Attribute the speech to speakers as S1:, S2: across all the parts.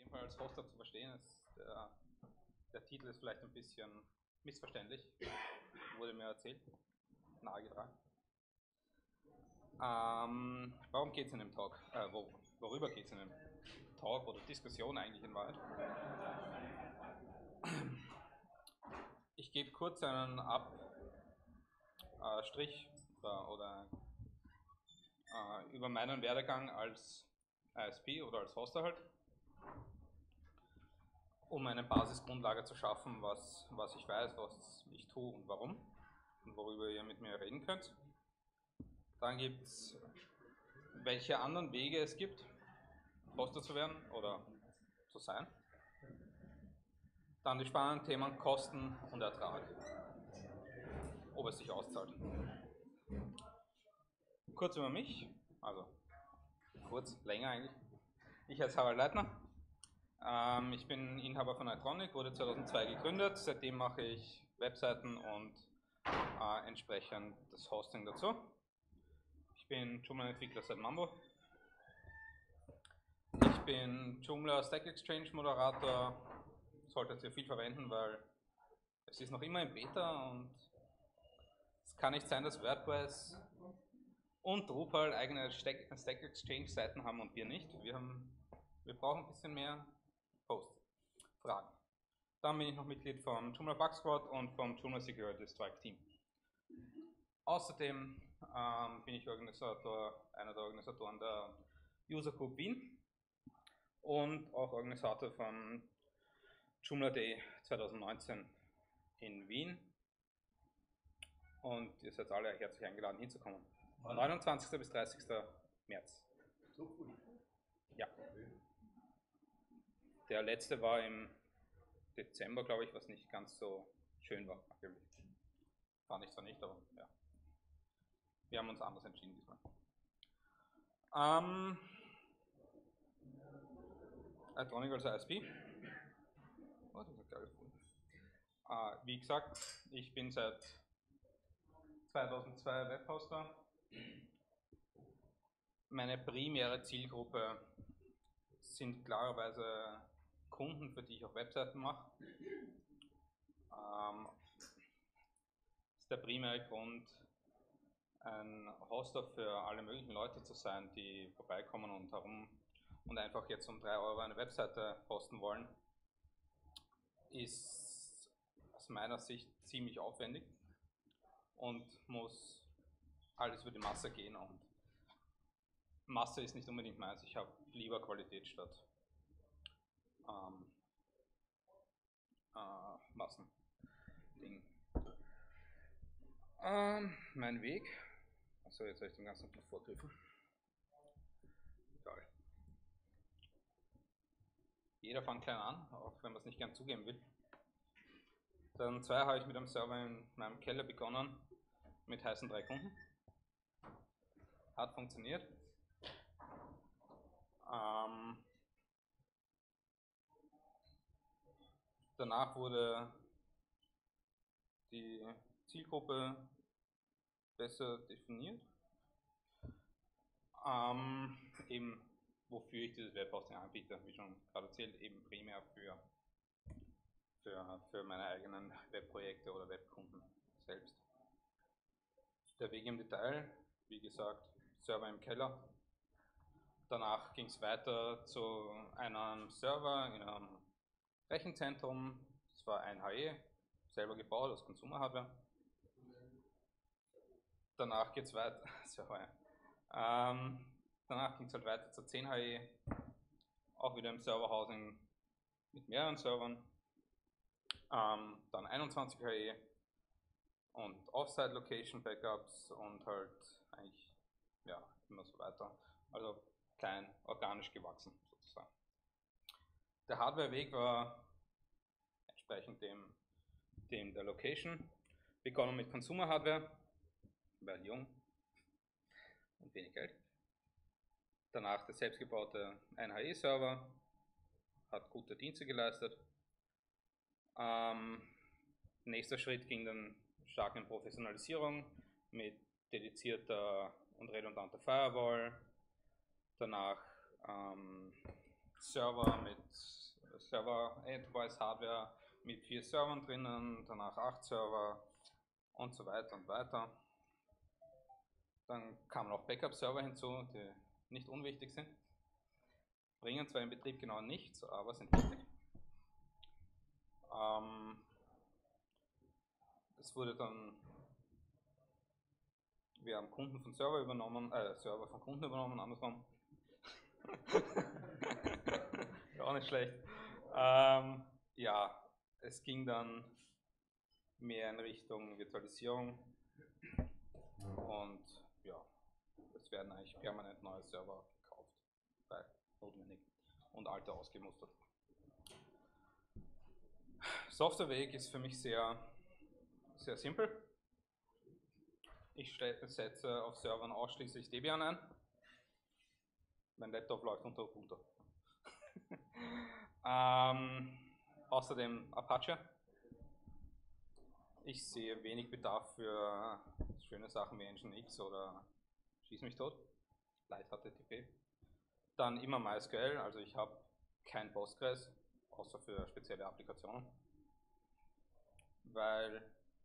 S1: denke mal, als Hoster zu verstehen ist, der Titel ist vielleicht ein bisschen missverständlich, wurde mir erzählt, nahegetragen. Warum geht es in dem Talk? Worüber geht es in dem Talk oder Diskussion eigentlich in Wahrheit? Ich gebe kurz einen Strich oder über meinen Werdegang als ISP oder als Hoster halt, um eine Basisgrundlage zu schaffen, was ich weiß, was ich tue und warum und worüber ihr mit mir reden könnt. Dann gibt es, welche anderen Wege es gibt, Hoster zu werden oder zu sein. Dann die spannenden Themen Kosten und Ertrag, ob es sich auszahlt. Kurz über mich, also kurz, länger eigentlich. Ich heiße Harald Leitner. Ich bin Inhaber von Itronic, wurde 2002 gegründet. Seitdem mache ich Webseiten und entsprechend das Hosting dazu. Ich bin Joomla-Entwickler seit Mambo. Ich bin Joomla Stack Exchange Moderator. Solltet ihr viel verwenden, weil es ist noch immer in Beta und es kann nicht sein, dass WordPress und Drupal eigene Stack Exchange Seiten haben und wir nicht. Wir brauchen ein bisschen mehr Posts, Fragen. Dann bin ich noch Mitglied vom Joomla Bug Squad und vom Joomla Security Strike Team. Außerdem bin ich einer der Organisatoren der User Group Wien und auch Organisator von Joomla Day 2019 in Wien. Und ihr seid alle herzlich eingeladen hinzukommen. 29. bis 30. März.
S2: So cool.
S1: Ja. Der letzte war im Dezember, glaube ich, was nicht ganz so schön war. Fand ich zwar nicht, aber ja. Wir haben uns anders entschieden diesmal. Itronic als ISP. Oh, das ist geil. Wie gesagt, ich bin seit 2002 Webhoster. Meine primäre Zielgruppe sind klarerweise Kunden, für die ich auch Webseiten mache. Ist der primäre Grund, ein Hoster für alle möglichen Leute zu sein, die vorbeikommen und einfach jetzt um 3 Euro eine Webseite hosten wollen, ist aus meiner Sicht ziemlich aufwendig und muss alles über die Masse gehen, und Masse ist nicht unbedingt meins. Ich habe lieber Qualität statt Massen-Ding. Mein Weg. Achso, jetzt habe ich den ganzen Tag vorgegriffen. Egal. Jeder fängt klein an, auch wenn man es nicht gern zugeben will. 2002 habe ich mit einem Server in meinem Keller begonnen, mit heißen 3 Kunden. Hat funktioniert. Danach wurde die Zielgruppe besser definiert. Eben wofür ich dieses Webhosting anbiete, wie schon gerade erzählt, eben primär für meine eigenen Webprojekte oder Webkunden selbst. Der Weg im Detail, wie gesagt, Server im Keller. Danach ging es weiter zu einem Server in einem Rechenzentrum. Das war ein HE, selber gebaut aus Consumer Hardware. Danach geht es weiter. Danach ging es halt weiter zu 10 HE, auch wieder im Serverhousing mit mehreren Servern. Dann 21 HE und Offsite Location Backups und halt eigentlich ja immer so weiter. Also klein, organisch gewachsen sozusagen. Der Hardware-Weg war entsprechend dem der Location. Begonnen mit Consumer Hardware, weil jung und wenig Geld. Danach der selbstgebaute 1HE-Server, hat gute Dienste geleistet. Nächster Schritt ging dann stark in Professionalisierung mit dedizierter und redundanter Firewall. Danach Server mit Server Enterprise Hardware mit 4 Servern drinnen, danach 8 Server und so weiter und weiter. Dann kamen auch Backup-Server hinzu, die nicht unwichtig sind. Bringen zwar im Betrieb genau nichts, aber sind wichtig. Es wurde dann, wir haben Kunden von Server übernommen, Server von Kunden übernommen, andersrum. Auch nicht schlecht. Ja, es ging dann mehr in Richtung Virtualisierung und ja, es werden eigentlich permanent neue Server gekauft, weil notwendig, und alte ausgemustert. Softwareweg ist für mich sehr simpel. Ich setze auf Servern ausschließlich Debian ein. Mein Laptop läuft unter Ubuntu. Außerdem Apache. Ich sehe wenig Bedarf für schöne Sachen wie Nginx oder Schieß mich tot, Light HTTP. Dann immer MySQL, also ich habe kein Postgres, außer für spezielle Applikationen. Weil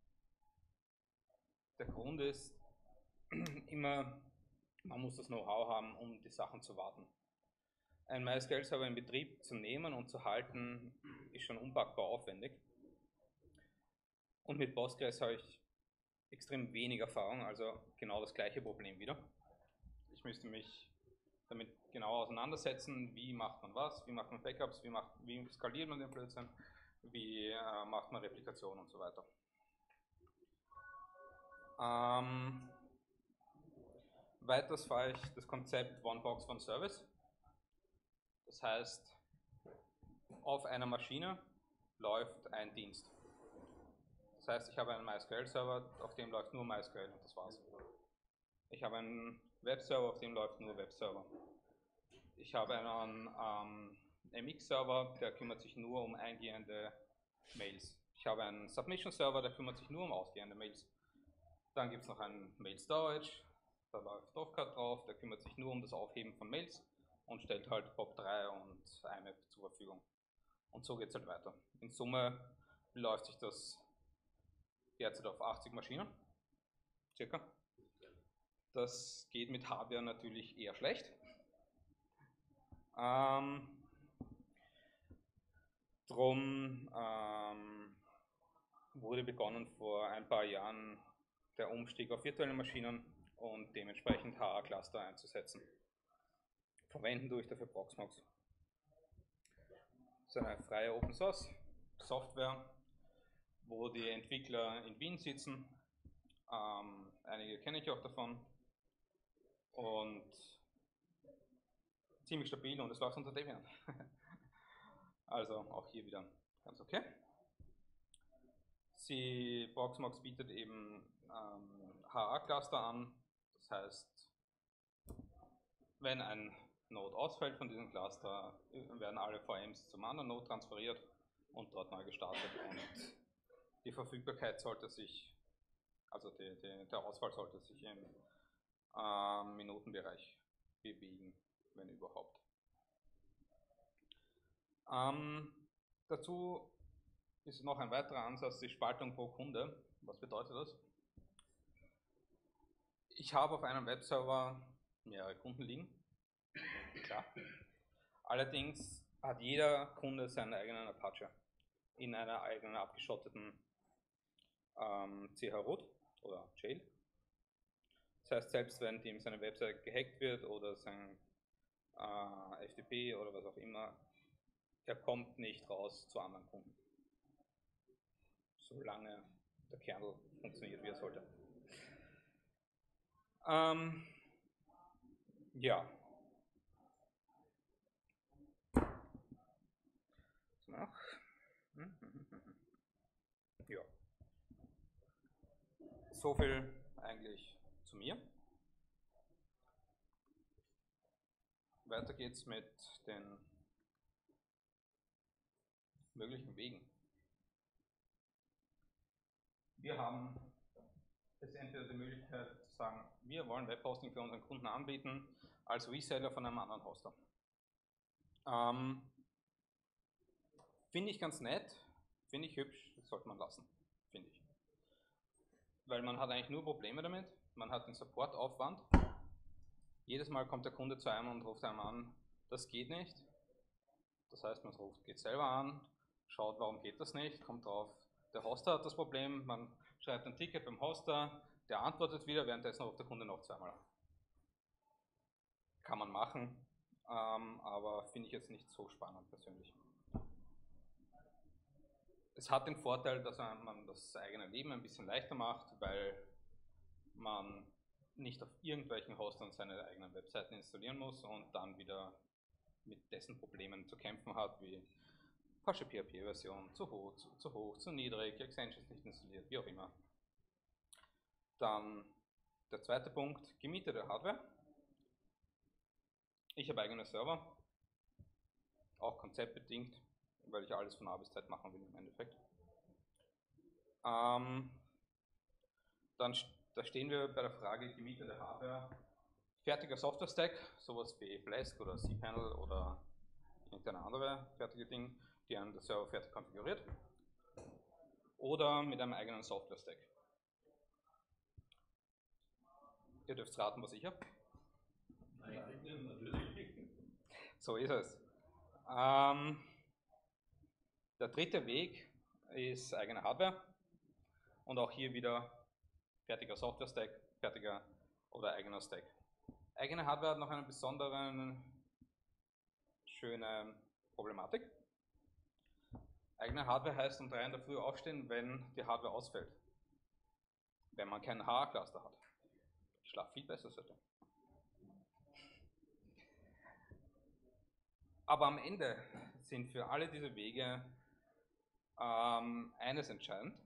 S1: der Grund ist immer, man muss das Know-how haben, um die Sachen zu warten. Ein MySQL-Server in Betrieb zu nehmen und zu halten, ist schon unpackbar aufwendig. Und mit Postgres habe ich extrem wenig Erfahrung, also genau das gleiche Problem wieder. Ich müsste mich damit genau auseinandersetzen, wie macht man was, wie macht man Backups, wie skaliert man den Blödsinn, wie macht man Replikation und so weiter. Weiters fahre ich das Konzept One Box One Service. Das heißt, auf einer Maschine läuft ein Dienst. Das heißt, ich habe einen MySQL-Server, auf dem läuft nur MySQL und das war's. Ich habe einen Webserver, auf dem läuft nur Webserver. Ich habe einen MX-Server, der kümmert sich nur um eingehende Mails. Ich habe einen Submission-Server, der kümmert sich nur um ausgehende Mails. Dann gibt es noch einen Mail-Storage, da läuft Dovecard drauf, der kümmert sich nur um das Aufheben von Mails und stellt halt POP3 und IMAP zur Verfügung. Und so geht es halt weiter. In Summe läuft sich das derzeit auf 80 Maschinen, circa. Das geht mit Hardware natürlich eher schlecht. Drum wurde begonnen vor ein paar Jahren der Umstieg auf virtuelle Maschinen und dementsprechend HA-Cluster einzusetzen. Verwenden tue ich dafür Proxmox. Das ist eine freie Open Source Software, wo die Entwickler in Wien sitzen. Einige kenne ich auch davon. Und ziemlich stabil und es läuft unter Debian. Also auch hier wieder ganz okay. Proxmox bietet eben HA-Cluster an. Das heißt, wenn ein Node ausfällt von diesem Cluster, werden alle VMs zum anderen Node transferiert und dort neu gestartet. Und die Verfügbarkeit sollte sich, also der Ausfall sollte sich im Minutenbereich bewegen, wenn überhaupt. Dazu ist noch ein weiterer Ansatz, die Spaltung pro Kunde. Was bedeutet das? Ich habe auf einem Webserver mehrere Kunden liegen, klar. Allerdings hat jeder Kunde seinen eigenen Apache in einer eigenen abgeschotteten CH-Root oder Jail. Das heißt, selbst wenn dem seine Website gehackt wird oder sein FTP oder was auch immer, er kommt nicht raus zu anderen Kunden, solange der Kernel funktioniert, wie er sollte. Ja. Noch? Ja. So viel eigentlich zu mir. Weiter geht's mit den möglichen Wegen. Wir haben jetzt entweder die Möglichkeit zu sagen, wir wollen Webhosting für unseren Kunden anbieten als Reseller von einem anderen Hoster. Finde ich ganz nett, finde ich hübsch, sollte man lassen, finde ich. Weil man hat eigentlich nur Probleme damit, man hat den Supportaufwand. Jedes Mal kommt der Kunde zu einem und ruft einem an, das geht nicht. Das heißt, man geht selber an, schaut, warum geht das nicht, kommt drauf, der Hoster hat das Problem, man schreibt ein Ticket beim Hoster, der antwortet wieder, währenddessen ruft der Kunde noch zweimal an. Kann man machen, aber finde ich jetzt nicht so spannend persönlich. Es hat den Vorteil, dass man das eigene Leben ein bisschen leichter macht, weil man nicht auf irgendwelchen Hostern seine eigenen Webseiten installieren muss und dann wieder mit dessen Problemen zu kämpfen hat, wie falsche PHP-Version, zu hoch, zu niedrig, Extensions nicht installiert, wie auch immer. Dann der zweite Punkt, gemietete Hardware. Ich habe eigene Server, auch konzeptbedingt, weil ich alles von A bis Z machen will im Endeffekt. Da stehen wir bei der Frage gemietete Hardware. Fertiger Software-Stack, sowas wie Flask oder cPanel oder irgendeine andere fertige Ding, die einem der Server fertig konfiguriert. Oder mit einem eigenen Software-Stack. Ihr dürft raten, was ich habe. Nein, natürlich. So ist es. Der dritte Weg ist eigene Hardware und auch hier wieder fertiger Software-Stack, fertiger oder eigener Stack. Eigene Hardware hat noch eine besondere schöne Problematik. Eigene Hardware heißt um 3 in der Früh aufstehen, wenn die Hardware ausfällt. Wenn man keinen HA-Cluster hat. Ich schlafe viel besser seitdem. Aber am Ende sind für alle diese Wege eines entscheidend.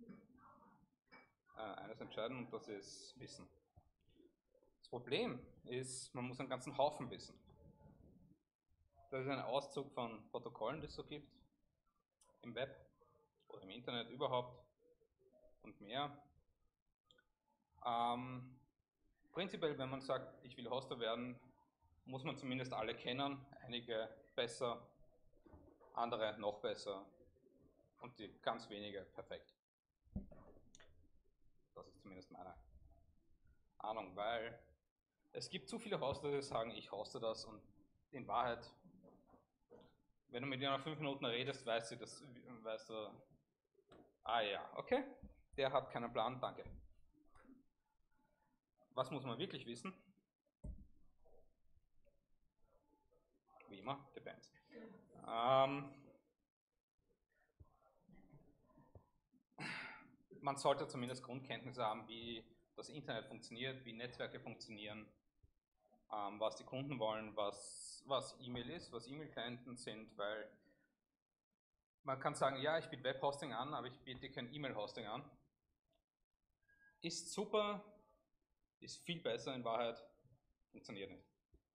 S1: Und das ist Wissen. Das Problem ist, man muss einen ganzen Haufen wissen. Das ist ein Auszug von Protokollen, die es so gibt, im Web oder im Internet überhaupt und mehr. Prinzipiell, wenn man sagt, ich will Hoster werden, muss man zumindest alle kennen, einige besser, andere noch besser und die ganz wenige perfekt. Das ist zumindest meine Ahnung, weil es gibt zu viele Hoster, die sagen, ich hoste das und in Wahrheit, wenn du mit dir nach 5 Minuten redest, weißt du, ah ja, okay, der hat keinen Plan, danke. Was muss man wirklich wissen? Wie immer, depends. Man sollte zumindest Grundkenntnisse haben, wie das Internet funktioniert, wie Netzwerke funktionieren, was die Kunden wollen, was E-Mail ist, was E-Mail-Klienten sind, weil man kann sagen, ja, ich biete Web-Hosting an, aber ich biete kein E-Mail-Hosting an. Ist super, ist viel besser in Wahrheit, funktioniert nicht.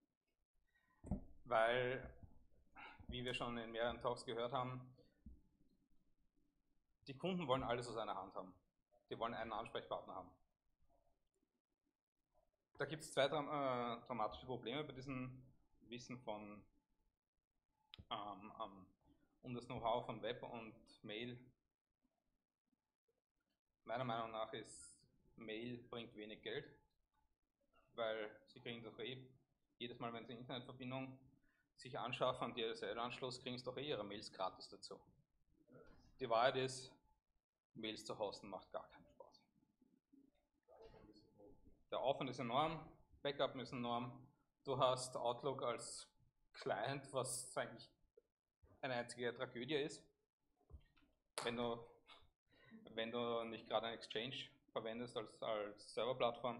S1: Weil, wie wir schon in mehreren Talks gehört haben, die Kunden wollen alles aus einer Hand haben. Die wollen einen Ansprechpartner haben. Da gibt es 2 dramatische Probleme bei diesem Wissen um das Know-how von Web und Mail. Meiner Meinung nach ist Mail bringt wenig Geld, weil sie kriegen doch jedes Mal, wenn sie Internetverbindung sich anschaffen und DSL-Anschluss, kriegen sie doch ihre Mails gratis dazu. Die Wahrheit ist, Mails zu hosten macht gar keinen Spaß. Der Aufwand ist enorm, Backup ist enorm, du hast Outlook als Client, was eigentlich eine einzige Tragödie ist, wenn du nicht gerade ein Exchange verwendest als Serverplattform.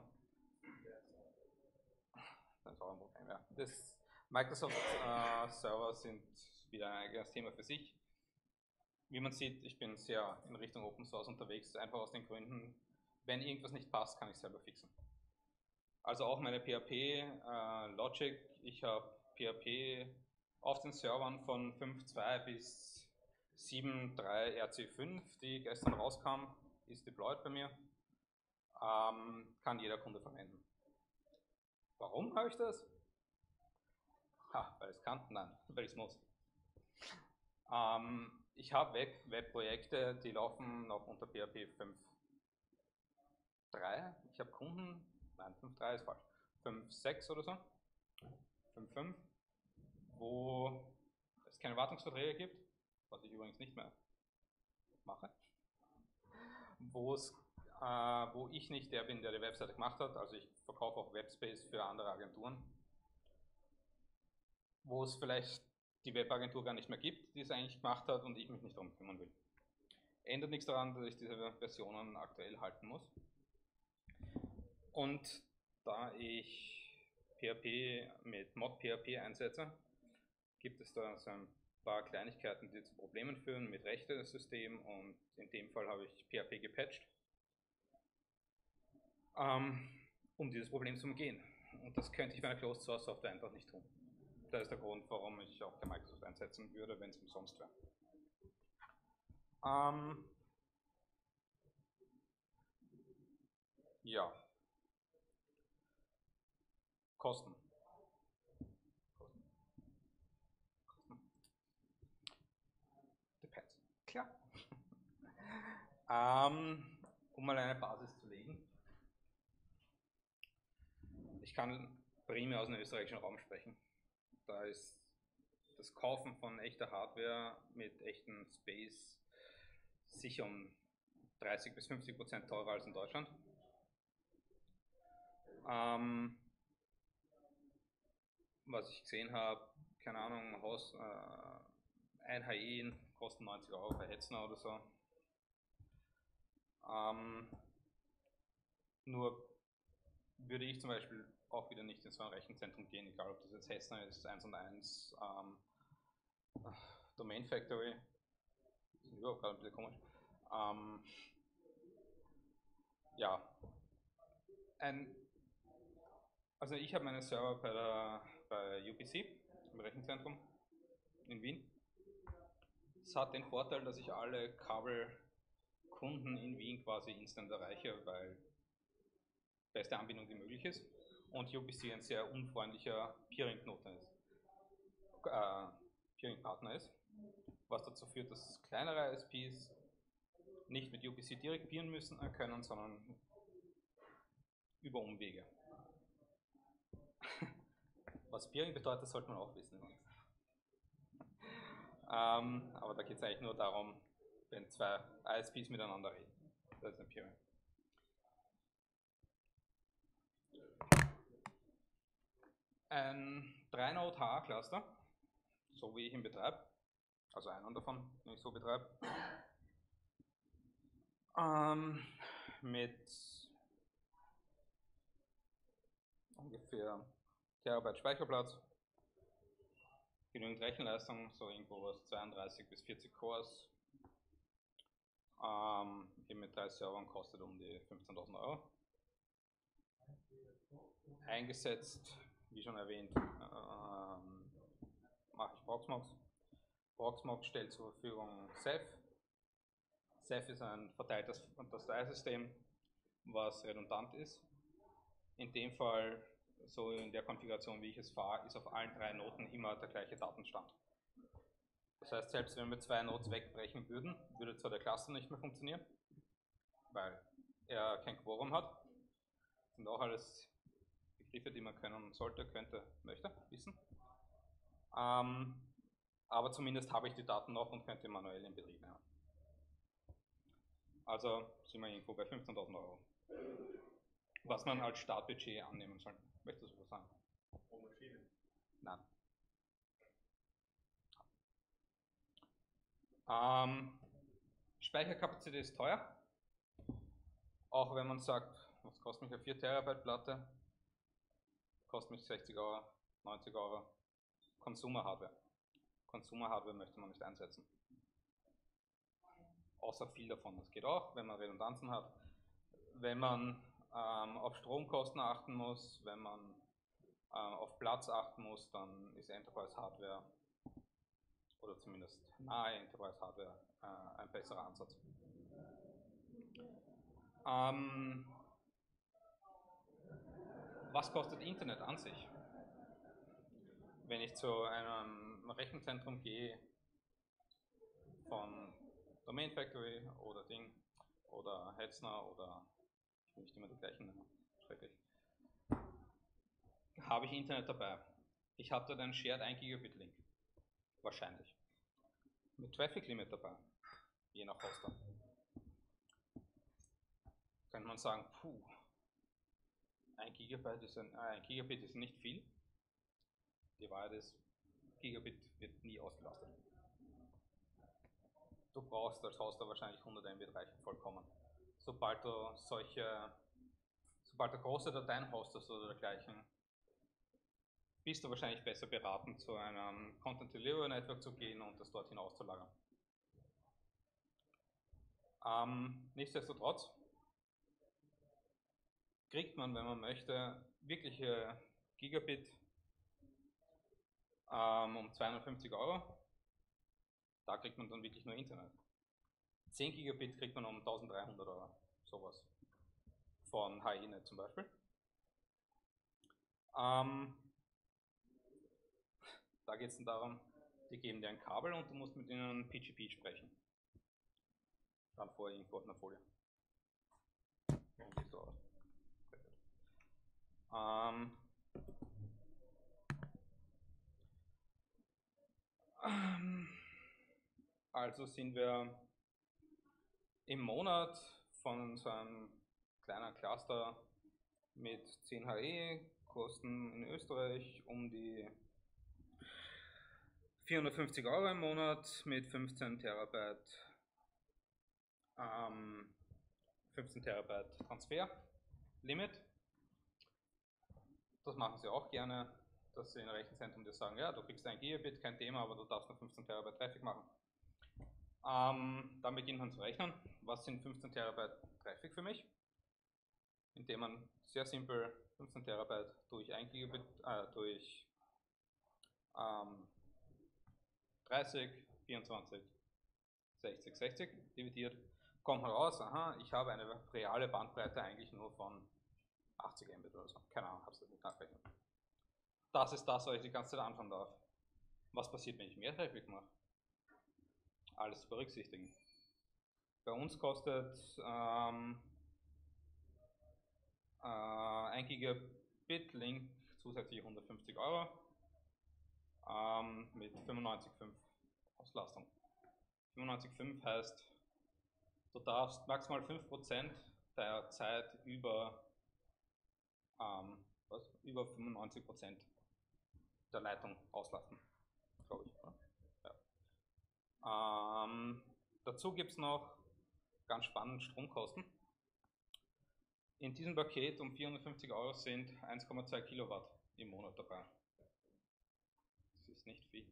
S1: Das ist auch ein Problem, ja. Microsoft Server sind wieder ein eigenes Thema für sich. Wie man sieht, ich bin sehr in Richtung Open Source unterwegs, einfach aus den Gründen, wenn irgendwas nicht passt, kann ich selber fixen. Also auch meine PHP Logic, ich habe PHP auf den Servern von 5.2 bis 7.3 RC5, die gestern rauskam, ist deployed bei mir, kann jeder Kunde verwenden. Warum habe ich das? Weil ich es kann? Nein, weil ich es muss. Ich habe Webprojekte, die laufen noch unter PHP 5.3. Ich habe Kunden, nein, 5.3 ist falsch, 5.6 oder so, 5.5, wo es keine Wartungsverträge gibt, was ich übrigens nicht mehr mache, wo ich nicht der bin, der die Webseite gemacht hat, also ich verkaufe auch Webspace für andere Agenturen, wo es vielleicht die Webagentur gar nicht mehr gibt, die es eigentlich gemacht hat und ich mich nicht darum kümmern will. Ändert nichts daran, dass ich diese Versionen aktuell halten muss. Und da ich PHP mit ModPHP einsetze, gibt es da so ein paar Kleinigkeiten, die zu Problemen führen mit Rechtesystem, und in dem Fall habe ich PHP gepatcht, um dieses Problem zu umgehen. Und das könnte ich bei einer Closed Source Software einfach nicht tun. Das ist der Grund, warum ich auch kein Microsoft einsetzen würde, wenn es umsonst wäre. Ja. Kosten. Depends. Klar. Um mal eine Basis zu legen. Ich kann primär aus dem österreichischen Raum sprechen. Da ist das Kaufen von echter Hardware mit echtem Space sicher um 30-50% teurer als in Deutschland. Was ich gesehen habe, keine Ahnung, ein HE kostet 90 Euro bei Hetzner oder so. Nur würde ich zum Beispiel auch wieder nicht in so ein Rechenzentrum gehen, egal ob das jetzt Hetzner ist, 1&1, Domain Factory, das ist überhaupt gerade ein bisschen komisch. Ja, also ich habe meine Server bei UPC, im Rechenzentrum in Wien. Es hat den Vorteil, dass ich alle Kabelkunden in Wien quasi instant erreiche, weil beste Anbindung, die möglich ist, und UPC ein sehr unfreundlicher Peering-Partner ist, was dazu führt, dass kleinere ISPs nicht mit UPC direkt peeren können, sondern über Umwege. Was Peering bedeutet, sollte man auch wissen. Aber da geht es eigentlich nur darum, wenn zwei ISPs miteinander reden. Das ist ein Peering. Ein 3-Node HA-Cluster, so wie ich ihn betreibe, also einen davon, den ich so betreibe, mit ungefähr Terabyte Speicherplatz, genügend Rechenleistung, so irgendwo was 32 bis 40 Cores, eben mit 3 Servern, kostet um die 15.000 Euro. Eingesetzt, wie schon erwähnt, mache ich Proxmox. Proxmox stellt zur Verfügung Ceph. Ceph ist ein verteiltes Dateisystem, was redundant ist. In dem Fall, so in der Konfiguration, wie ich es fahre, ist auf allen 3 Noten immer der gleiche Datenstand. Das heißt, selbst wenn wir 2 Nodes wegbrechen würden, würde zwar der Cluster nicht mehr funktionieren, weil er kein Quorum hat. Das sind auch alles Begriffe, die man können sollte, könnte, möchte, wissen. Aber zumindest habe ich die Daten noch und könnte manuell in Betrieb nehmen. Also sind wir irgendwo bei 15.000 Euro. Was man als Startbudget annehmen soll. Möchtest du was sagen? Pro Maschine? Nein. Speicherkapazität ist teuer. Auch wenn man sagt, was kostet mich eine 4 Terabyte Platte? Kostet mich 60 Euro, 90 Euro. Consumer Hardware. Consumer Hardware möchte man nicht einsetzen. Außer viel davon. Das geht auch, wenn man Redundanzen hat. Wenn man auf Stromkosten achten muss, wenn man auf Platz achten muss, dann ist Enterprise Hardware oder zumindest nahe Enterprise Hardware ein besserer Ansatz. Was kostet Internet an sich? wenn ich zu einem Rechenzentrum gehe von Domain Factory oder Ding oder Hetzner oder ich will nicht immer die gleichen nennen, schrecklich, habe ich Internet dabei. Ich habe dort einen Shared 1 Gigabit Link, wahrscheinlich, mit Traffic Limit dabei, je nach Hoster. Könnte man sagen, puh, 1 Gigabit ist nicht viel. Die Wahrheit ist, Gigabit wird nie ausgelastet. Du brauchst als Hoster wahrscheinlich 100 MB reichen vollkommen. Sobald du große Dateien hostest oder dergleichen, bist du wahrscheinlich besser beraten, zu einem Content Delivery Network zu gehen und das dorthin auszulagern. Nichtsdestotrotz kriegt man, wenn man möchte, wirkliche Gigabit um 250 €. Da kriegt man dann wirklich nur Internet. 10 Gigabit kriegt man um 1300 €, sowas. Von HINet zum Beispiel. Da geht es dann darum, die geben dir ein Kabel und du musst mit ihnen PGP sprechen. Dann vorher irgendwo auf einer Folie. Und sieht so aus. Also sind wir im Monat von so einem kleinen Cluster mit 10 HE, kosten in Österreich um die 450 € im Monat mit 15 Terabyte Transfer-Limit. Das machen sie auch gerne, dass sie in Rechenzentren dir sagen, ja, du kriegst 1 Gigabit, kein Thema, aber du darfst nur 15 Terabyte Traffic machen. Dann beginnt man zu rechnen, was sind 15 Terabyte Traffic für mich, indem man sehr simpel 15 Terabyte durch 1 Gigabit, durch 30, 24, 60, 60 dividiert, kommt heraus, aha, ich habe eine reale Bandbreite eigentlich nur von 80 Mbit oder so. Keine Ahnung, habe es nicht nachrechnen. Das ist das, was ich die ganze Zeit anschauen darf. Was passiert, wenn ich mehr Traffic mache? Alles zu berücksichtigen. Bei uns kostet 1 Gigabit Link zusätzlich 150 € mit 95,5 Auslastung. 95,5 heißt, du darfst maximal 5% der Zeit über 95% der Leitung auslasten, glaube ich. Ja. Dazu gibt es noch ganz spannend Stromkosten. In diesem Paket um 450 € sind 1,2 Kilowatt im Monat dabei. Das ist nicht viel.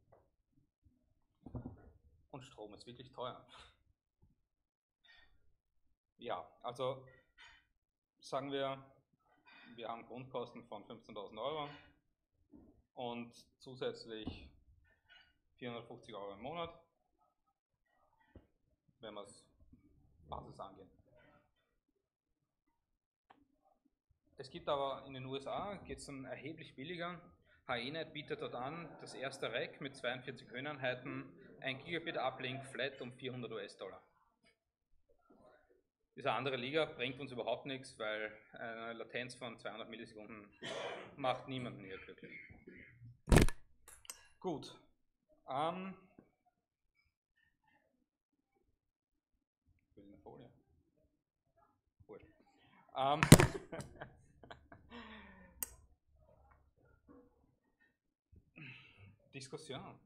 S1: Und Strom ist wirklich teuer. Ja, also sagen wir haben Grundkosten von 15.000 € und zusätzlich 450 € im Monat, wenn wir es Basis angehen. Es gibt aber in den USA, geht es dann erheblich billiger. HINet bietet dort an, das erste Rack mit 42 Höheneinheiten, 1 Gigabit Uplink flat um 400 $. Diese andere Liga bringt uns überhaupt nichts, weil eine Latenz von 200 Millisekunden macht niemanden hier glücklich. Gut. Ich will eine Folie. Wurscht. Diskussion.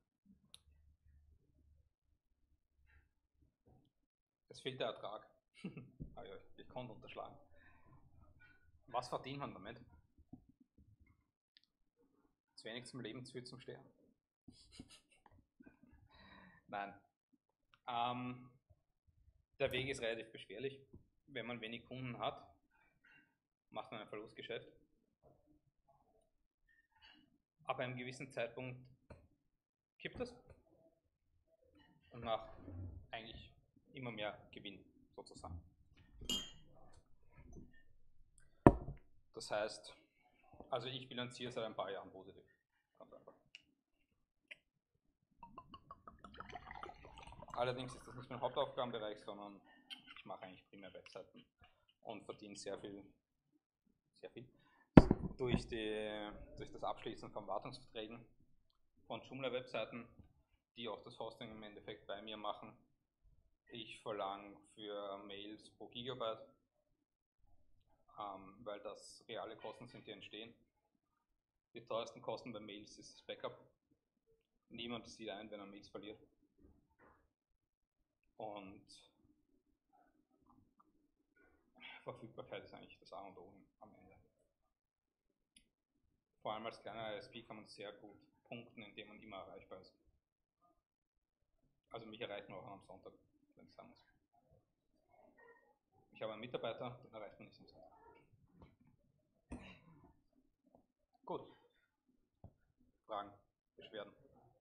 S1: Es fehlt der Ertrag. Ich konnte unterschlagen. Was verdient man damit? Zu wenig zum Leben, zu viel zum Sterben. Nein. Der Weg ist relativ beschwerlich. Wenn man wenig Kunden hat, macht man ein Verlustgeschäft. Ab einem gewissen Zeitpunkt kippt es und macht eigentlich immer mehr Gewinn, sozusagen. Das heißt, also ich bilanziere seit ein paar Jahren positiv. Ganz einfach. Allerdings ist das nicht mein Hauptaufgabenbereich, sondern ich mache eigentlich primär Webseiten und verdiene sehr viel durch das Abschließen von Wartungsverträgen von Joomla-Webseiten, die auch das Hosting im Endeffekt bei mir machen. Ich verlange für Mails pro Gigabyte, weil das reale Kosten sind, die entstehen. Die teuersten Kosten bei Mails ist das Backup. Niemand sieht ein, wenn er Mails verliert. Und Verfügbarkeit ist eigentlich das A und O am Ende. Vor allem als kleiner ISP kann man sehr gut punkten, indem man immer erreichbar ist. Also mich erreicht man auch am Sonntag, wenn es sein muss. Ich habe einen Mitarbeiter, den erreicht man nicht am Sonntag. Gut. Fragen, Beschwerden?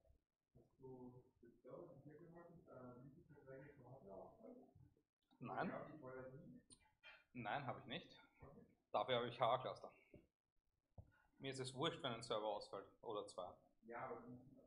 S1: Nein. Nein, habe ich nicht. Dafür habe ich HA-Cluster. Mir ist es wurscht, wenn ein Server ausfällt oder zwei. Ja, aber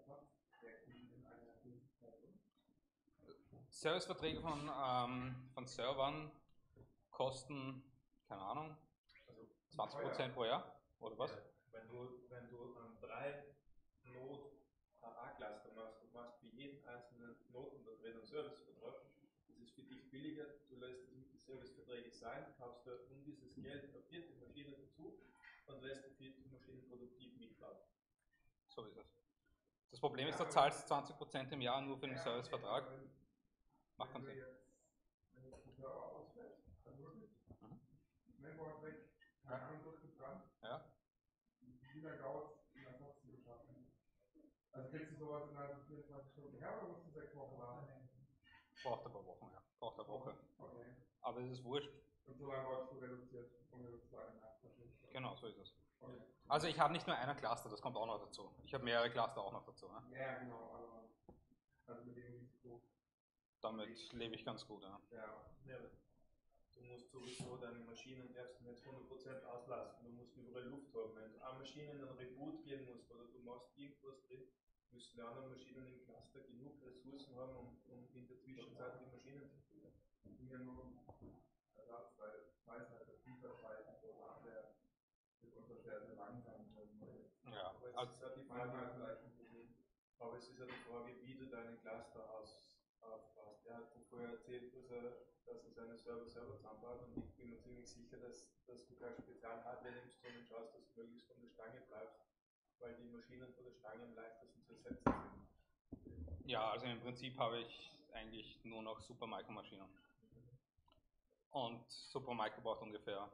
S1: Serviceverträge von Servern kosten, keine Ahnung, also 20% pro Jahr, oder was?
S2: Wenn du an 3 Node AA-Cluster machst und machst für jeden einzelnen Knoten da drin einen Servicevertrag, das ist für dich billiger, du lässt es mit den Serviceverträgen sein, kaufst du um dieses Geld eine vierte Maschine dazu und lässt die vierte Maschine produktiv mitlaufen.
S1: So ist es. Das Problem ist, du zahlst 20% im Jahr nur für den Servicevertrag. Macht keinen Sinn. Wenn jetzt der Server ausfällt, dann wirklich, Mainboard weg, keine Ahnung, durchgebrannt. Ja. Wie lange dauert es, um Ersatz zu beschaffen? Also kriegst du sowas innerhalb von 24 Stunden her oder musst du 6 Wochen warten? Braucht ein paar Wochen, ja. Braucht eine Woche. Okay. Aber es ist wurscht. Und so lange brauchst du reduziert, um eine zweite Nachmaschine. Genau, so ist es. Okay. Also ich habe nicht nur einen Cluster, das kommt auch noch dazu. Ich habe mehrere Cluster auch noch dazu. Ne? Ja, genau. Also mit dem Risiko. Damit lebe ich ganz gut. Ja.
S2: Du musst sowieso deine Maschinen erst nicht 100% auslassen. Du musst überall Luft haben. Wenn du eine Maschine in einen Reboot gehen musst oder du machst irgendwas drin, müssen die anderen Maschinen im Cluster genug Ressourcen haben, um in der Zwischenzeit die Maschinen zu füllen. Das sind ja nur Ersatz, weil halt der Lieferzeit so nachher mitunter sehr langsam sind.
S1: Ja,
S2: aber es ist ja die Frage, vielleicht ein Problem. Aber es ist ja die Frage, wie du deinen Cluster aufbaust. Er hat vorher erzählt, dass er seine Server selber zusammenbaut und ich bin mir ziemlich sicher, dass du gleich Spezial-Hardware nimmst und schaust, dass du möglichst von der Stange bleibst, weil die Maschinen von der Stange am leichtesten zu ersetzen sind.
S1: Ja, also im Prinzip habe ich eigentlich nur noch Supermicro-Maschinen. Und Supermicro braucht ungefähr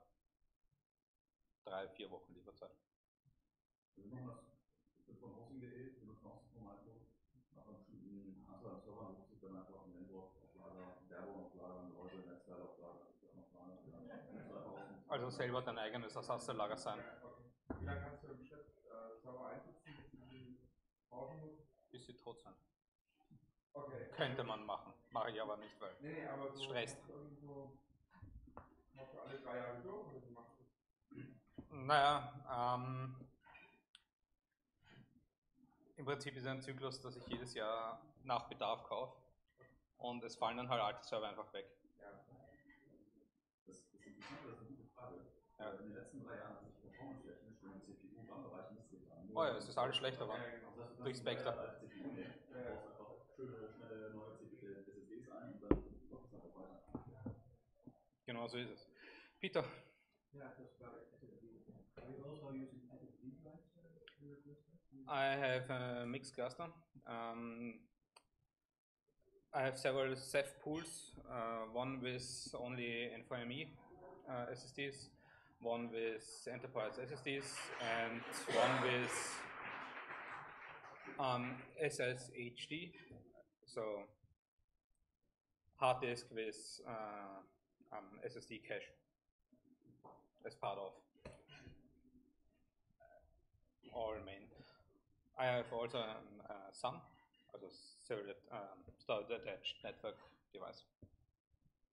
S1: 3-4 Wochen Lieferzeit.
S3: Von Hosting.de benutzt auch Supermicro. Nach einem bestimmten Anzahl an Servern muss ich dann einfach ein Mainboard auf Lager, Werbung auf Lager, Leute, Netzteile auf Lager.
S1: Also selber dein eigenes Ersatzteillager sein.
S2: Wie lange kannst du im Schritt Server einsetzen, bis sie brauchen muss?
S1: Bis sie tot sind.
S2: Okay.
S1: Könnte man machen. Mache ich aber nicht, weil
S2: aber
S1: es stresst.
S2: Machst du alle 3 Jahre durch oder wie machst du?
S1: Naja, im Prinzip ist ein Zyklus, dass ich jedes Jahr nach Bedarf kaufe und es fallen dann halt alte Server einfach weg.
S3: Ja. Das ist eine gute Frage. Ja. In den letzten 3 Jahren hat sich performance-technisch im CPU-RAM-Bereich nichts getan.
S1: Oh ja, es ist alles schlechter geworden.
S3: Genau.
S1: Durch Spectre.
S3: CPU nehmen, du brauchst einfach schöne, schnelle neue SSDs ein und dann läuft es einfach weiter.
S1: Genau so ist es. Peter.
S4: Yeah, just about SSD. Are you also using SSD drives in your cluster?
S1: I have a mixed cluster. I have several Ceph pools, one with only NVMe SSDs, one with enterprise SSDs, and one with SSHD, so hard disk with SSD cache as part of all main. I have also a SAN, also Storage Attached Network Device,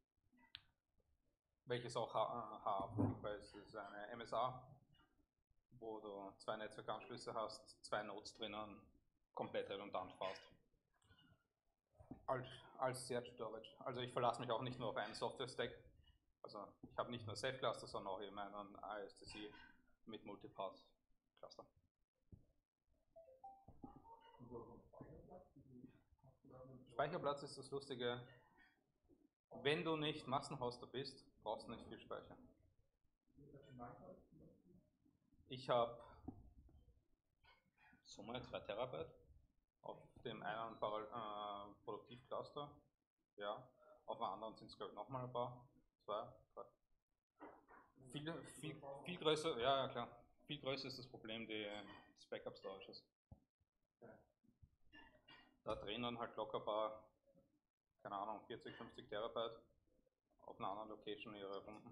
S1: welches auch verfügbar ist. Es ist eine MSA wo du 2 Netzwerkanschlüsse hast, 2 Nodes drinnen, komplett redundant fast. Als Shared Storage. Also ich verlasse mich auch nicht nur auf einen Software-Stack. Also ich habe nicht nur Self-Cluster, sondern auch eben einen ISTC mit Multipath-Cluster. Speicherplatz ist das Lustige. Wenn du nicht Massenhoster bist, brauchst du nicht viel Speicher. Ich habe Summe 2 Terabyte auf dem einen Produktivcluster. Ja, auf dem anderen sind es glaube ich nochmal ein paar. 2, 3. Viel größer, ja klar. Viel größer ist das Problem des Backup-Storages. Da drehen dann halt locker ein paar, keine Ahnung, 40, 50 Terabyte auf einer anderen Location ihre Runden.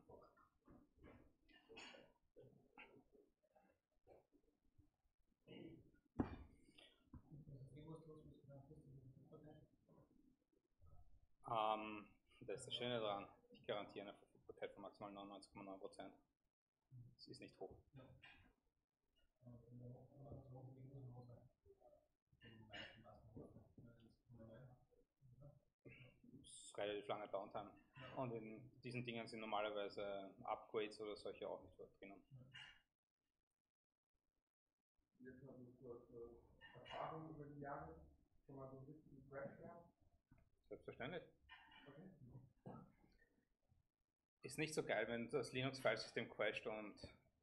S1: Das ist das Schöne daran, die garantieren eine Verfügbarkeit von maximal 99,9%. Das ist nicht hoch. Das ist relativ lange Downtime. Und in diesen Dingen sind normalerweise Upgrades oder solche auch nicht drinnen.
S3: Jetzt hast du Erfahrung über die Jahre schon mal so ein bisschen Crash gehabt?
S1: Selbstverständlich.
S3: Okay.
S1: Ist nicht so geil, wenn das Linux-Filesystem crasht und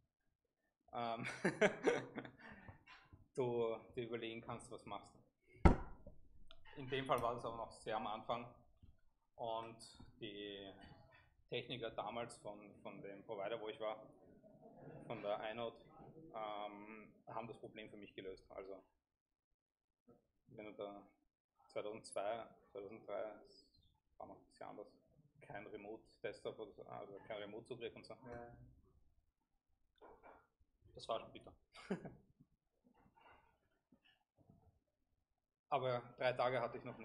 S1: du dir überlegen kannst, was machst du. In dem Fall war das aber noch sehr am Anfang und die Techniker damals von dem Provider, wo ich war, von der iNode, haben das Problem für mich gelöst. Also wenn du da 2002, 2003, das war noch ein bisschen anders, kein Remote-Desktop, also kein Remote-Zugriff und so.
S3: Ja.
S1: Das war schon bitter. Aber 3 Tage hatte ich noch nie.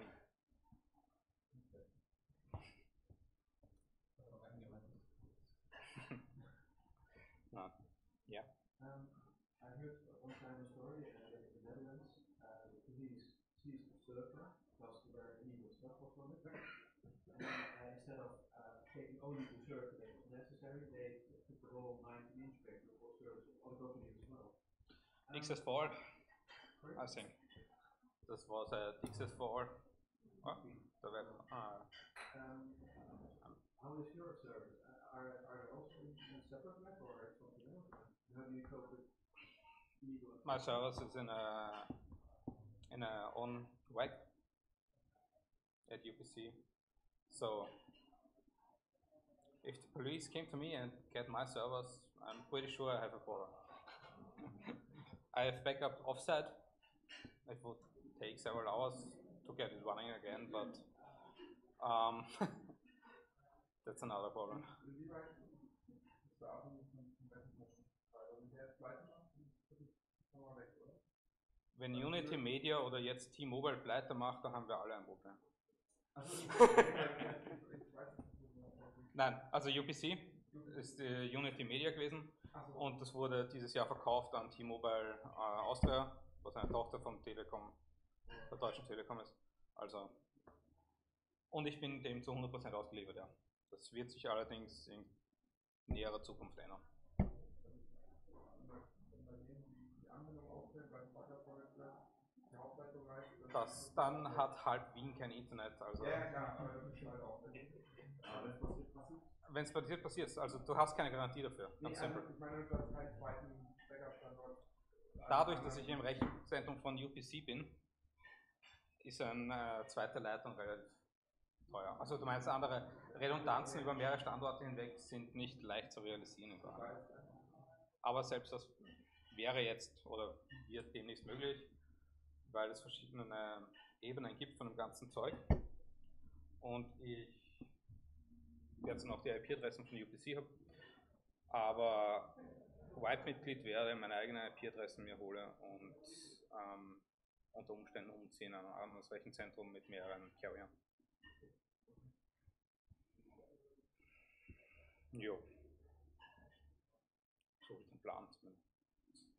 S1: Na, ja.
S4: I heard one time a story that in the Netherlands, the police seized the server because there illegal stuff was on it. And instead of taking only the server that was necessary, they took the whole 19-inch back the whole server, all the companies as well.
S1: XS4, I think. Das war seit XS4. Da wär,
S4: how is your service? Are they also in a separate web or something else? How do you cope with illegal?
S1: My service is in a on web at UPC. So if the police came to me and get my servers, I'm pretty sure I have a problem. I have backup offset. It would take several hours to get it running again, but that's another problem. Wenn Unity Media oder jetzt T-Mobile pleite macht, dann haben wir alle ein Problem. Nein, also UPC ist Unity Media gewesen und das wurde dieses Jahr verkauft an T-Mobile Austria, was eine Tochter von Telekom, der Deutschen Telekom ist. Also, und ich bin dem zu 100% ausgeliefert, ja. Das wird sich allerdings in näherer Zukunft ändern. Das, dann hat halb Wien kein Internet. Also
S3: Ja, klar, aber das ist halt auch.
S1: wenn es passiert, passiert. Also du hast keine Garantie dafür. Ganz simpel.
S3: Ich meine, du hast keinen zweiten Backup-Standort.
S1: Dadurch, dass ich im Rechenzentrum von UPC bin, ist eine zweite Leitung relativ teuer. Also du meinst, andere Redundanzen über mehrere Standorte hinweg sind nicht leicht zu realisieren. Aber selbst das wäre jetzt oder wird demnächst möglich, weil es verschiedene Ebenen gibt von dem ganzen Zeug. Und ich jetzt noch die IP-Adressen von UPC habe, aber Wipe-Mitglied wäre, meine eigene IP-Adressen mir hole und unter Umständen umziehen an ein anderes Rechenzentrum mit mehreren Carriern. Jo. So ist der Plan zumindest.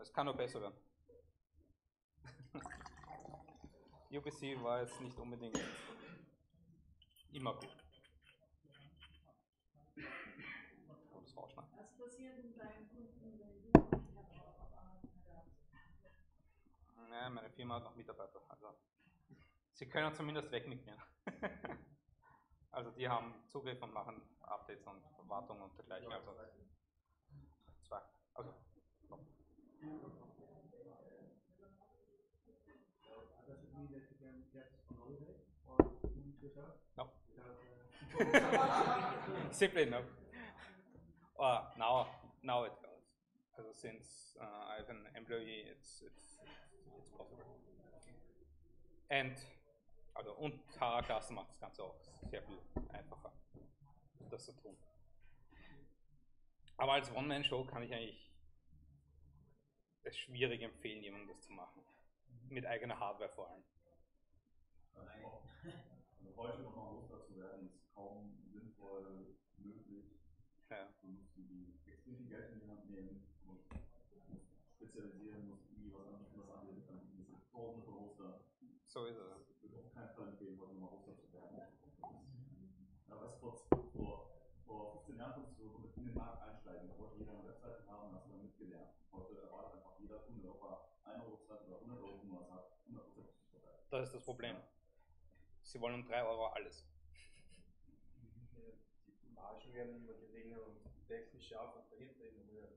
S1: es kann nur besser werden. UPC war jetzt nicht unbedingt immer gut. Oh, das rausschneiden.
S5: Was passiert mit deinen Kunden, wenn du
S1: Naja, meine Firma hat noch Mitarbeiter. Also, sie können zumindest wegmigrieren. Also die haben Zugriff und machen Updates und Wartung und dergleichen. Also zwei. Also no.
S4: Does it mean that you can get on holiday or leave yourself?
S1: No.
S4: Without,
S1: Simply no. Now it goes. Also since I have an employee, it's possible. Und Hara-Klasse macht das Ganze auch sehr viel einfacher, das zu tun. Aber als One-Man-Show kann ich eigentlich es schwierig empfehlen, jemandem das zu machen. Mit eigener Hardware vor allem.
S3: Also heute noch mal Muster zu werden, ist kaum sinnvoll möglich.
S1: Ja.
S3: Du musst die extrem viel Geld in die Hand nehmen, musst spezialisieren, musst irgendwie was anbieten kann. Diese Tausende von Muster.
S1: So ist es.
S3: Ich würde auf keinen Fall empfehlen, heute nochmal Muster zu werden. Ja, weißt du, vor 15 Jahren konntest du in den Markt einsteigen. Da wollte jeder eine Webseite haben, hast du dann mitgelernt. Heute erwartet einfach jeder Kunde, ob er 1 € zahlt oder 100 € Monat hat, 100% bereit.
S1: Das ist das Problem. Sie wollen um 3 € alles.
S2: Die Margen werden immer geringer und die technische Aufwand dahinter immer höher.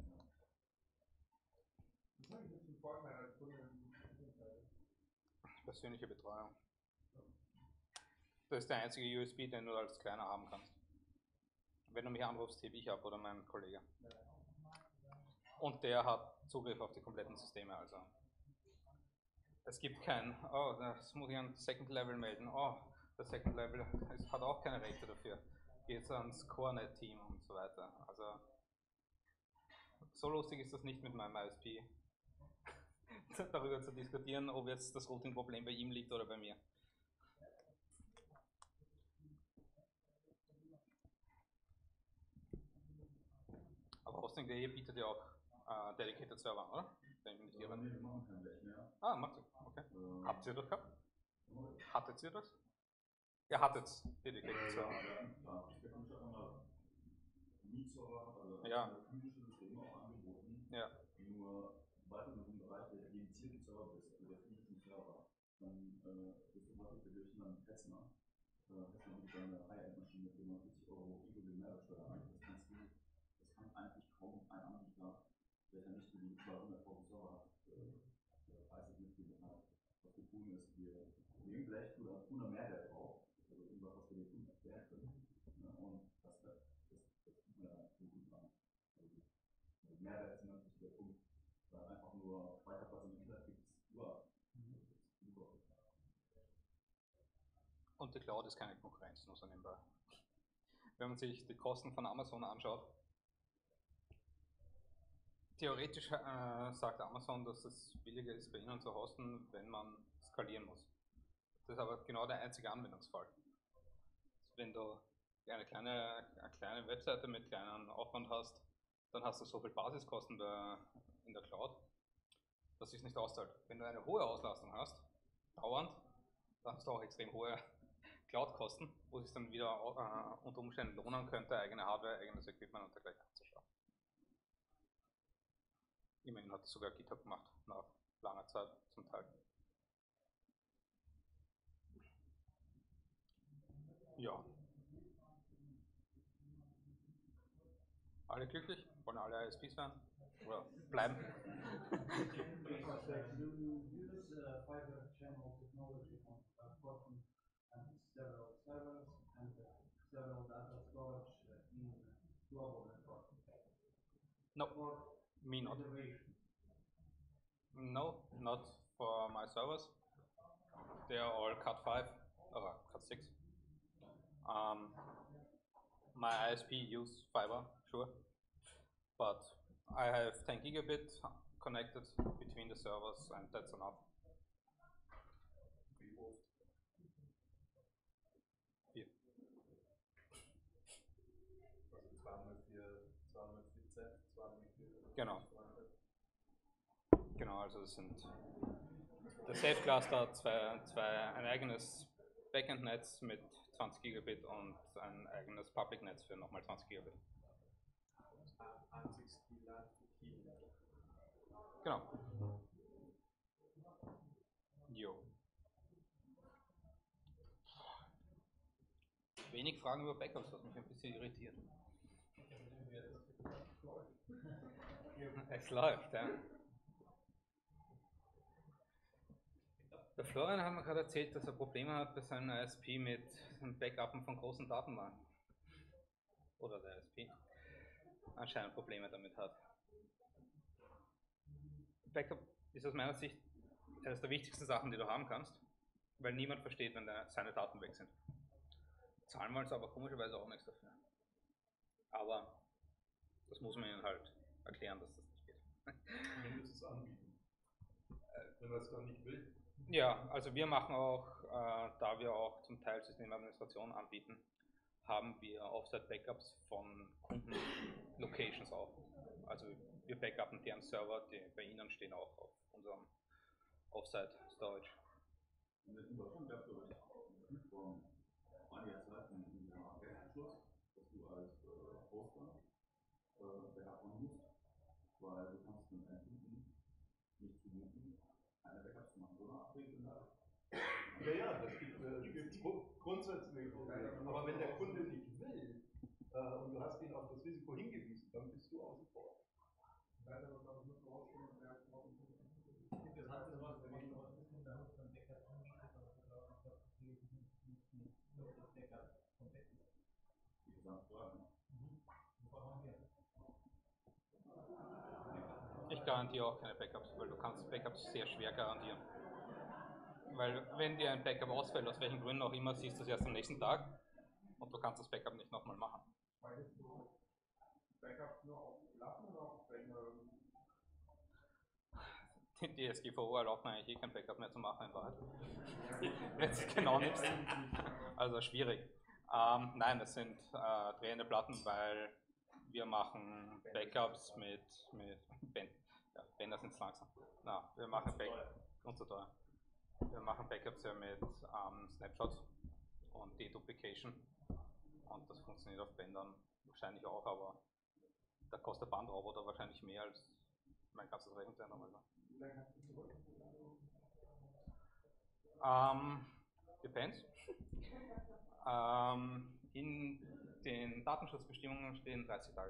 S4: was ist ein Vorteil als Kunde?
S1: Persönliche Betreuung. Das ist der einzige USB, den du als Kleiner haben kannst. Wenn du mich anrufst, hebe ich ab oder mein Kollege. Und der hat Zugriff auf die kompletten Systeme. Also es gibt kein, oh, das muss ich an Second Level melden. Oh, das Second Level hat auch keine Rechte dafür. Geht ans CoreNet-Team und so weiter. Also so lustig ist das nicht mit meinem ISP. Darüber zu diskutieren, ob jetzt das Routing-Problem bei ihm liegt oder bei mir. Aber Hosting.de bietet ja auch Dedicated Server an, oder? Wenn ich mich nicht irre.
S3: Nee, wir machen kein Blech mehr.
S1: Ah, macht ihr. Okay. Habt ihr das gehabt? Hattet ihr das? Ihr hattet Dedicated Server.
S3: Klar, der Kunde hat einmal Mietserver, also
S1: Ja.
S3: physische Systeme auch angeboten.
S1: Ja.
S3: Nur, sobald du in diesem Bereich der dedizierten Server bist, also der physischen Server, dann bist du häufig durch einen Hetzner. Hetzner bietet eine High-End-Maschine für 49 € inklusive Mehrwertsteuer an. Das kann eigentlich kaum ein Anbieter, welcher nicht für die über 100.000 Server hat, 30 Mitglieder hat. Was wir tun ist, wir nehmen vielleicht tun einen Mehrwert drauf, also irgendwas, was wir den Kunden erklären können. Ja, und das tun wir den Kunden an. Also Mehrwert ist ein wichtiger Punkt. Weil einfach nur Speicherplatz im Internet gibt es überall.
S1: Und die Cloud ist keine Konkurrenz, nur so nebenbei. Wenn man sich die Kosten von Amazon anschaut, theoretisch sagt Amazon, dass es billiger ist, bei ihnen zu hosten, wenn man skalieren muss. Das ist aber genau der einzige Anwendungsfall. Wenn du eine kleine Webseite mit kleinem Aufwand hast, dann hast du so viel Basiskosten in der Cloud, dass sich nicht auszahlt. Wenn du eine hohe Auslastung hast, dauernd, dann hast du auch extrem hohe Cloud-Kosten, wo sich dann wieder unter Umständen lohnen könnte, eigene Hardware, eigenes Equipment und dergleichen anzuschaffen. Immerhin hat es sogar GitHub gemacht, nach langer Zeit zum Teil. Ja. Alle glücklich? Wollen alle ISPs sein? Oder bleiben?
S4: Do you use fiber channel technology porting and several servers and several data storage in global network?
S1: No,
S4: Or
S1: me not.
S4: reservation?
S1: No, not for my servers. They are all Cat5 or Cat6. My ISP use fiber, sure, but I have 10 gigabit connected between the servers, and that's enough. Vier.
S2: Also 2x4, 2x4Z, 2x4.
S1: Genau. Also das sind das Safe-Cluster hat ein eigenes Backend-Netz mit 20 Gigabit und ein eigenes Public-Netz für nochmal 20 Gigabit.
S2: 80 Kilowatt für Kilo.
S1: Genau. Jo. Wenig Fragen über Backups, was mich ein bisschen irritiert. Es läuft, ja. Der Florian hat mir gerade erzählt, dass er Probleme hat bei seinem ISP mit dem Backuppen von großen Datenbanken. Oder der ISP anscheinend Probleme damit hat. Backup ist aus meiner Sicht eines der wichtigsten Sachen, die du haben kannst, weil niemand versteht, wenn seine Daten weg sind. Zahlen wollen sie aber komischerweise auch nichts dafür. Aber das muss man ihnen halt erklären, dass das nicht geht.
S3: Wenn wir es anbieten. Wenn man es dann nicht will.
S1: Ja, also wir machen auch, da wir auch zum Teil Systemadministration anbieten, haben wir Offsite-Backups von Kunden-Locations auch. Also wir backuppen deren Server, die bei ihnen stehen, auch auf unserem Offsite-Storage.
S3: In Deutschland gab es vor einiger Zeit einen Rechtsbeschluss, dass du als Hoster Backup machen musst, weil du kannst mit einem Kunden nicht zumuten, eine Backup zu machen, oder? Ja, das gibt es grundsätzlich. Aber wenn der Kunde nicht will und du hast ihn auf das Risiko hingewiesen, dann bist du außen vor.
S1: Ich garantiere auch keine Backups, weil du kannst Backups sehr schwer garantieren. Weil wenn dir ein Backup ausfällt, aus welchen Gründen auch immer, siehst du es erst am nächsten Tag und du kannst das Backup nicht nochmal machen.
S2: Backup nur auf Platten oder auf Rechner?
S1: Die DSGVO erlaubt mir eigentlich kein Backup mehr zu machen in Wahrheit. Wenn du es genau nimmst. Also schwierig. Nein, das sind drehende Platten, weil wir machen Backups mit Bänder sind langsam. Na, wir machen Wir machen Backups ja mit Snapshots und Deduplication und das funktioniert auf Bändern wahrscheinlich auch, aber da kostet der Bandroboter wahrscheinlich mehr als mein ganzes Rechenzentrum. Depends. In den Datenschutzbestimmungen stehen 30 Tage.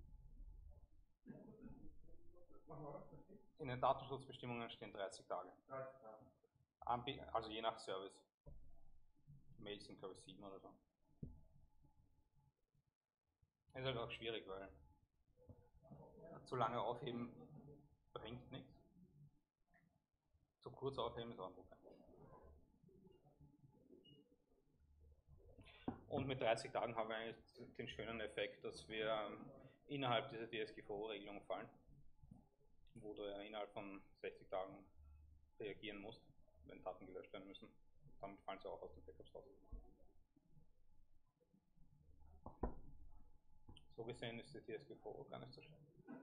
S1: In den Datenschutzbestimmungen stehen 30 Tage. Also je nach Service. Mails sind glaube ich 7 oder so. Ist halt auch schwierig, weil zu lange aufheben bringt nichts. Zu kurz aufheben ist auch ein Problem. Und mit 30 Tagen haben wir eigentlich den schönen Effekt, dass wir innerhalb dieser DSGVO-Regelung fallen, wo du ja innerhalb von 60 Tagen reagieren musst, wenn Daten gelöscht werden müssen. Damit fallen sie auch aus den Backups raus. So gesehen ist die DSGVO gar nicht so schlecht.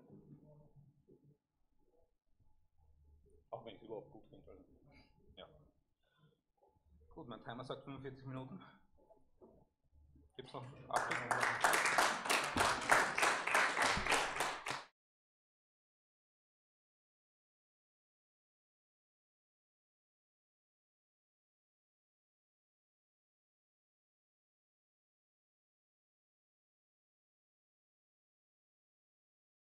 S1: Auch wenn ich es überhaupt gut finde. Also, ja. Gut, mein Timer sagt 45 Minuten. Gibt es noch Abschluss?